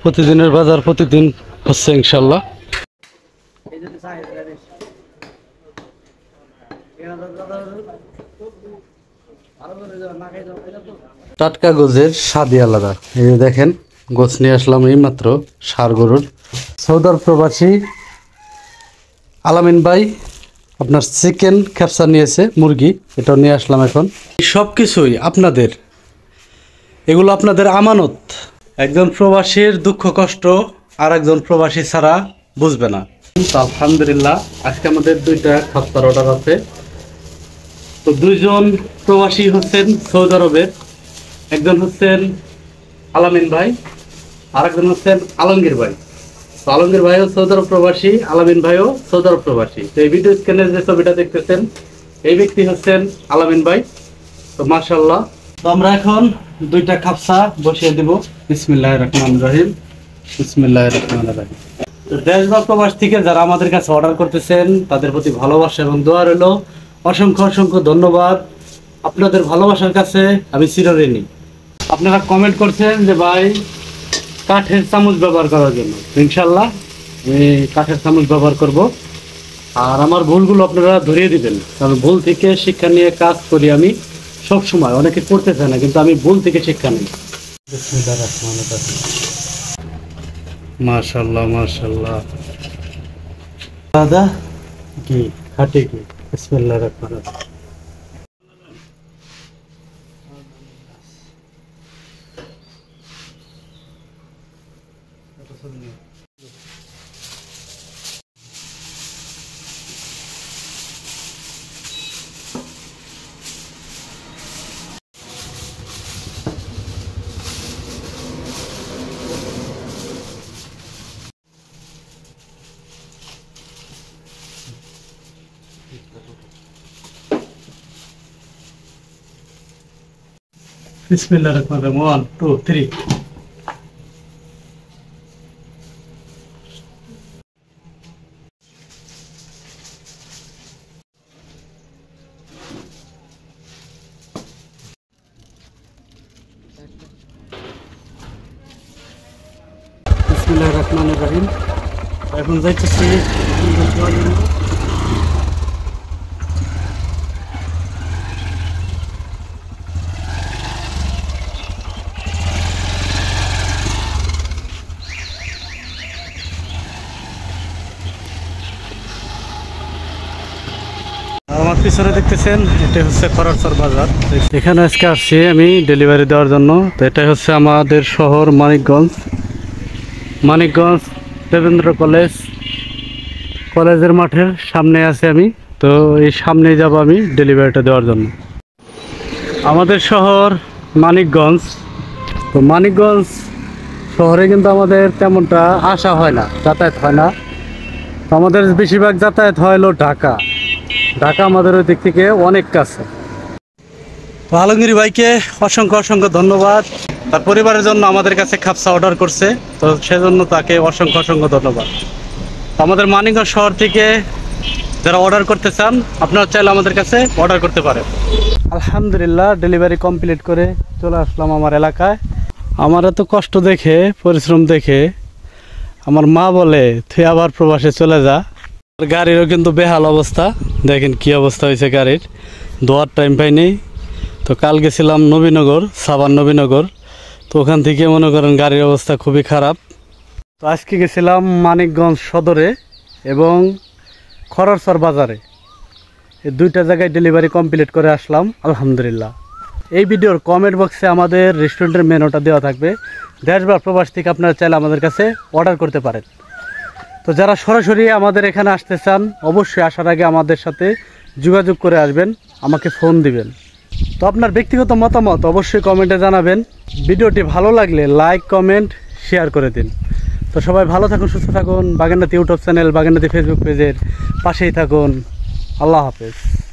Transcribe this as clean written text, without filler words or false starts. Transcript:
প্রতিদিনের বাজার প্রতিদিন হচ্ছে ইনশাল্লাহ। টাটকা গোছের স্বাদই আলাদা। এই যে দেখেন গোছ নিয়ে আসলাম এই মাত্র ষাঁড় গরুর। সৌদার প্রবাসী আলামিন ভাই আপনার চিকেন ক্যাপসা নিয়েছে, মুরগি, এটাও নিয়ে আসলাম। এখন সব কিছুই আপনাদের, এগুলো আপনাদের আমানত। একজন প্রবাসীর দুঃখ কষ্ট আর একজন প্রবাসী ছাড়া বুঝবে না। আলহামদুলিল্লাহ আজকে আমাদের 2টা খাবার অর্ডার আছে। তো 2জন প্রবাসী হচ্ছেন সৌদি আরবের, একজন হচ্ছেন আলামিন ভাই আর একজন হচ্ছেন আলমগীর ভাই। তো আলমগীর ভাইও সৌদি আরব প্রবাসী, আলামিন ভাইও সৌদি আরব প্রবাসী। তো এই ভিডিও স্ক্রিনে যে ছবিটা দেখতেছেন এই ব্যক্তি হচ্ছেন আলামিন ভাই। তো মাশাআল্লাহ। তো আমরা এখন 2টা খাপসা বসিয়ে দিব। বিসমিল্লাহির রহমানির রহিম, বিসমিল্লাহির রহমানির রহিম। তো দেশ বা প্রবাস থেকে যারা আমাদের কাছে অর্ডার করতেছেন তাদের প্রতি ভালোবাসা এবং দোয়া রইল। অসংখ্য অসংখ্য ধন্যবাদ। আপনাদের ভালোবাসার কাছে আমি চিরঋণী। আপনারা কমেন্ট করছেন যে ভাই কাঠের চামচ ব্যবহার করার জন্য, ইনশাল্লাহ আমি কাঠের চামচ ব্যবহার করব। আর আমার ভুলগুলো আপনারা ধরিয়ে দিবেন, কারণ ভুল থেকে শিক্ষা নিয়ে কাজ করি আমি সব সময়। অনেকে করতে চায় না, কিন্তু আমি ভুল থেকে শিক্ষা নিই। মাশাআল্লাহ মাশাআল্লাহ। দাদা কি খাটে কি? বিসমিল্লাহির রহমানির রহিম। বিসমিল্লাহির রহমানির রহিম। 1 2 3। বিসমিল্লাহির রহমানির রহিম। এখন যাইতেছি আমার পিছনে দেখতেছেন, এটা হচ্ছে খরচর বাজার। এখানে আজকে আসছি আমি ডেলিভারি দেওয়ার জন্য। তো এটাই হচ্ছে আমাদের শহর মানিকগঞ্জ। মানিকগঞ্জ দেবেন্দ্র কলেজের মাঠের সামনে আছে আমি। তো এই সামনে যাব আমি ডেলিভারিটা দেওয়ার জন্য। আমাদের শহর মানিকগঞ্জ। তো মানিকগঞ্জ শহরে কিন্তু আমাদের তেমনটা আসা হয় না, যাতায়াত হয় না। তো আমাদের বেশিরভাগ যাতায়াত হয় হলো ঢাকা। ঢাকা আমাদের ওই দিক থেকে অনেক কাছে। তো আলমগীর ভাইকে অসংখ্য অসংখ্য ধন্যবাদ। তার পরিবারের জন্য আমাদের কাছে খাপসা অর্ডার করছে, তো সেজন্য তাকে অসংখ্য অসংখ্য ধন্যবাদ। আমাদের মানিকগঞ্জ শহর থেকে যারা অর্ডার করতে চান আপনারা চাইলে আমাদের কাছে অর্ডার করতে পারেন। আলহামদুলিল্লাহ ডেলিভারি কমপ্লিট করে চলে আসলাম আমার এলাকায়। আমার এত কষ্ট দেখে, পরিশ্রম দেখে আমার মা বলে তুই আবার প্রবাসে চলে যা। গাড়িরও কিন্তু বেহাল অবস্থা, দেখেন কি অবস্থা হয়েছে গাড়ির, ধোয়ার টাইম পাইনি। তো কাল গেছিলাম নবীনগর, সাভার নবীনগর। তো ওখান থেকে মনে করেন গাড়ির অবস্থা খুবই খারাপ। তো আজকে গেছিলাম মানিকগঞ্জ সদরে এবং খরচর বাজারে। এই 2টা জায়গায় ডেলিভারি কমপ্লিট করে আসলাম আলহামদুলিল্লাহ। এই ভিডিওর কমেন্ট বক্সে আমাদের রেস্টুরেন্টের মেনুটা দেওয়া থাকবে। দেশ বা প্রবাস থেকে আপনারা চাইলে আমাদের কাছে অর্ডার করতে পারেন। তো যারা সরাসরি আমাদের এখানে আসতে চান অবশ্যই আসার আগে আমাদের সাথে যোগাযোগ করে আসবেন, আমাকে ফোন দিবেন। তো আপনার ব্যক্তিগত মতামত অবশ্যই কমেন্টে জানাবেন। ভিডিওটি ভালো লাগলে লাইক কমেন্ট শেয়ার করে দিন। তো সবাই ভালো থাকুন, সুস্থ থাকুন। Bagernath YouTube channel, Bagernath Facebook পেজের পাশেই থাকুন। আল্লাহ হাফেজ।